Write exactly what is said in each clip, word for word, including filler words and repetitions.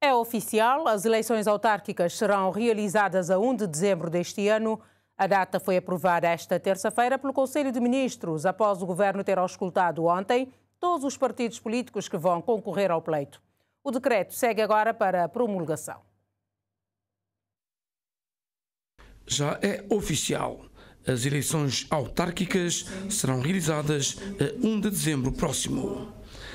É oficial, as eleições autárquicas serão realizadas a primeiro de dezembro deste ano. A data foi aprovada esta terça-feira pelo Conselho de Ministros, após o Governo ter auscultado ontem todos os partidos políticos que vão concorrer ao pleito. O decreto segue agora para a promulgação. Já é oficial. As eleições autárquicas serão realizadas a primeiro de dezembro próximo.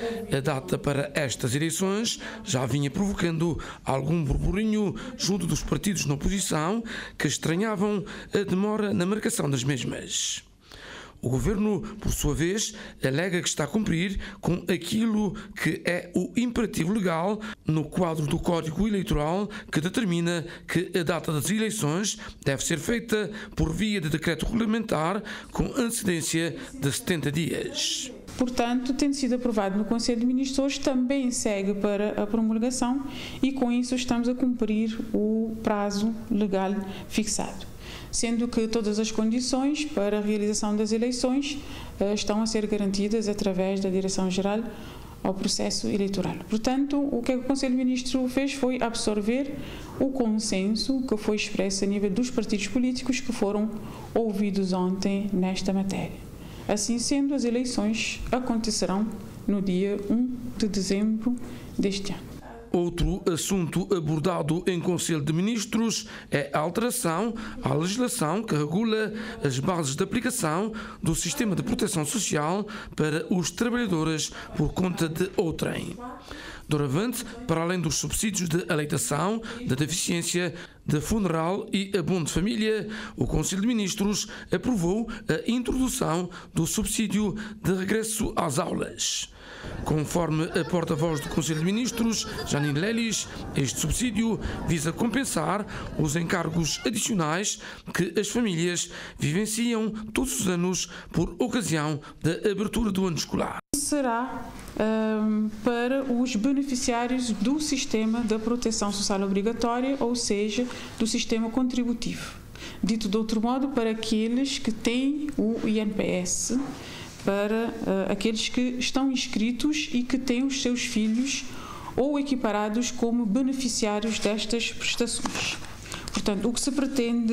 A data para estas eleições já vinha provocando algum burburinho junto dos partidos na oposição que estranhavam a demora na marcação das mesmas. O Governo, por sua vez, alega que está a cumprir com aquilo que é o imperativo legal no quadro do Código Eleitoral, que determina que a data das eleições deve ser feita por via de decreto regulamentar com antecedência de setenta dias. Portanto, tendo sido aprovado no Conselho de Ministros, também segue para a promulgação e, com isso, estamos a cumprir o prazo legal fixado, sendo que todas as condições para a realização das eleições uh, estão a ser garantidas através da Direção-Geral ao processo eleitoral. Portanto, o que o Conselho de Ministros fez foi absorver o consenso que foi expresso a nível dos partidos políticos que foram ouvidos ontem nesta matéria. Assim sendo, as eleições acontecerão no dia primeiro de dezembro deste ano. Outro assunto abordado em Conselho de Ministros é a alteração à legislação que regula as bases de aplicação do Sistema de Proteção Social para os trabalhadores por conta de outrem. Doravante, para além dos subsídios de aleitação, de deficiência, de funeral e abono de família, o Conselho de Ministros aprovou a introdução do subsídio de regresso às aulas. Conforme a porta-voz do Conselho de Ministros, Janine Lelis, este subsídio visa compensar os encargos adicionais que as famílias vivenciam todos os anos por ocasião da abertura do ano escolar. Será um, para os beneficiários do Sistema da Proteção Social Obrigatória, ou seja, do sistema contributivo. Dito de outro modo, para aqueles que têm o I N P S, para uh, aqueles que estão inscritos e que têm os seus filhos ou equiparados como beneficiários destas prestações. Portanto, o que se pretende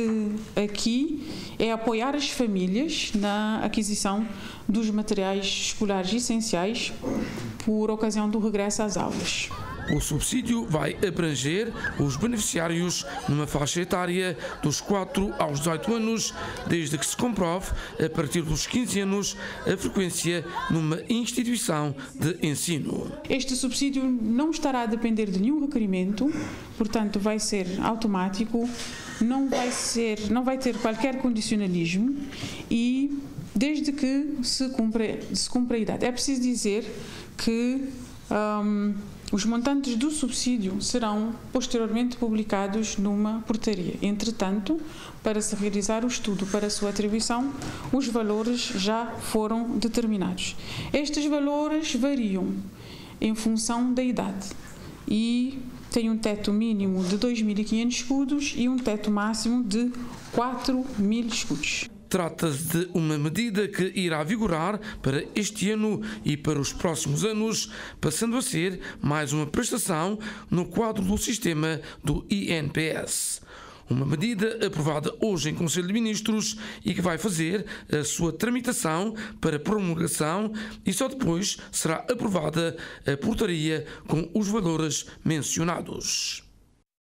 aqui é apoiar as famílias na aquisição dos materiais escolares essenciais por ocasião do regresso às aulas. O subsídio vai abranger os beneficiários numa faixa etária dos quatro aos dezoito anos, desde que se comprove, a partir dos quinze anos, a frequência numa instituição de ensino. Este subsídio não estará a depender de nenhum requerimento, portanto vai ser automático, não vai ser, não vai ter qualquer condicionalismo e desde que se cumpra, se cumpra a idade. É preciso dizer que um, os montantes do subsídio serão posteriormente publicados numa portaria. Entretanto, para se realizar o estudo para a sua atribuição, os valores já foram determinados. Estes valores variam em função da idade e tem um teto mínimo de dois mil e quinhentos escudos e um teto máximo de quatro mil escudos. Trata-se de uma medida que irá vigorar para este ano e para os próximos anos, passando a ser mais uma prestação no quadro do sistema do I N P S. Uma medida aprovada hoje em Conselho de Ministros e que vai fazer a sua tramitação para promulgação e só depois será aprovada a portaria com os valores mencionados.